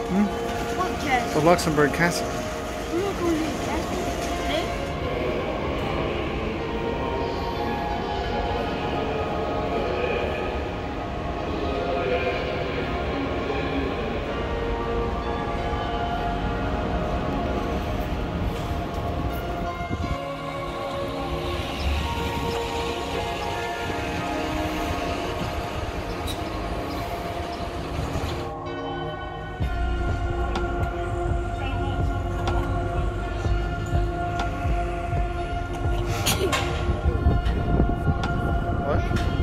Hmm? What castle? The Luxembourg Castle. I'm not going to the castle. Today? What?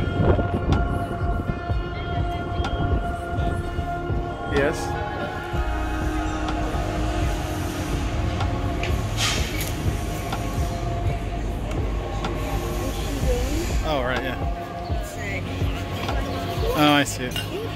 Yes. Oh, right, yeah. Oh, I see it.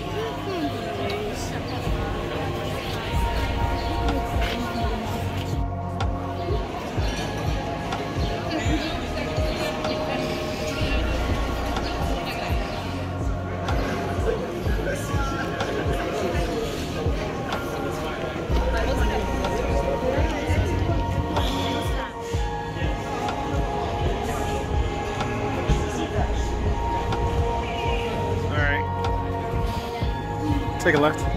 All right. Take a left.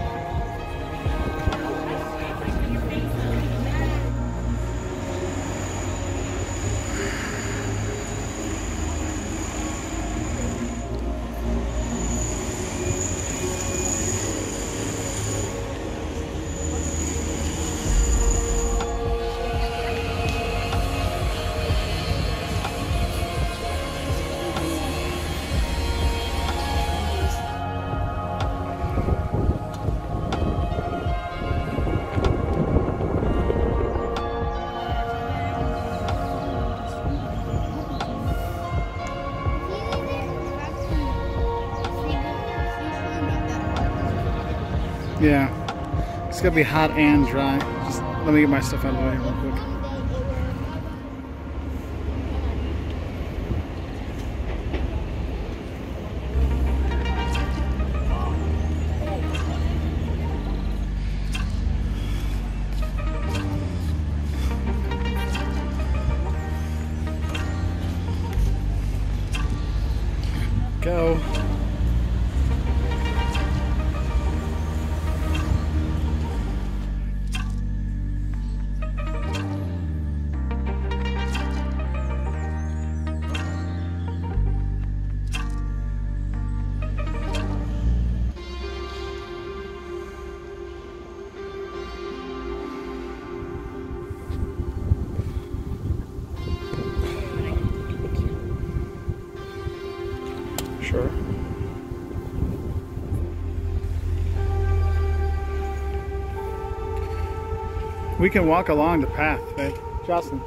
Yeah. It's gonna be hot and dry. Just let me get my stuff out of the way real quick. Go. Sure. We can walk along the path, right? Jocelyn.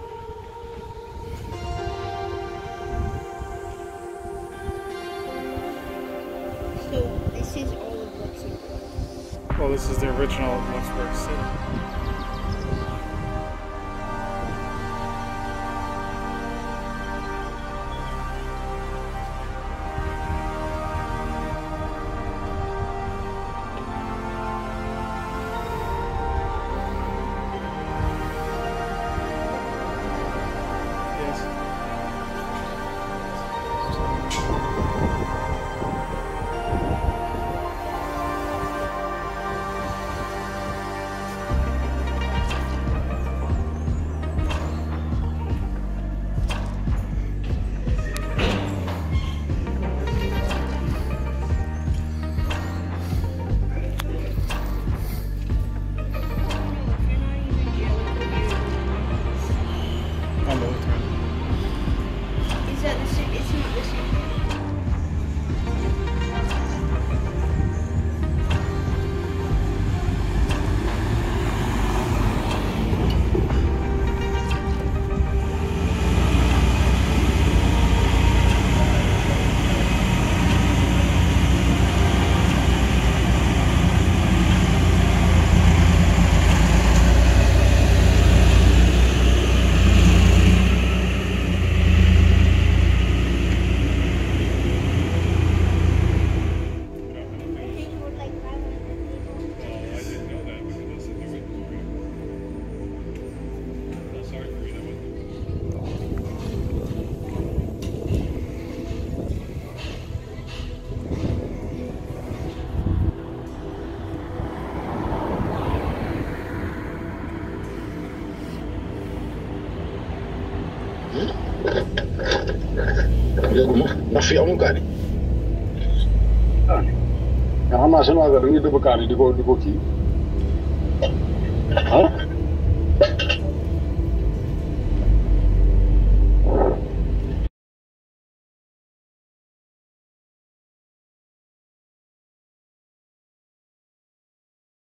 So this is all of Luxembourg. Well, this is the original Luxembourg City. léegi ndax fii amul kaani. ah nga xam naa seen waa dañuy dëbb kaani di ko kii ah.